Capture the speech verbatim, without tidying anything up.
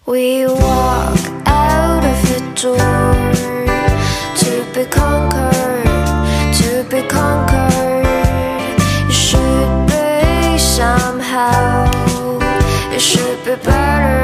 We walk out of the door to be conquered, to be conquered. It should be somehow, it should be better.